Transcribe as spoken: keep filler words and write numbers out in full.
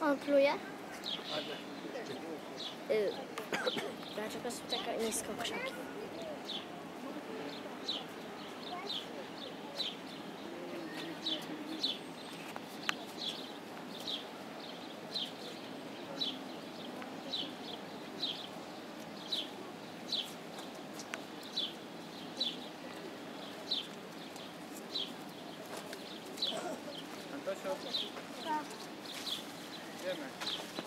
On pluje? Y, Dlaczego są takie nisko krzaki? Antosio? Tak. Idziemy.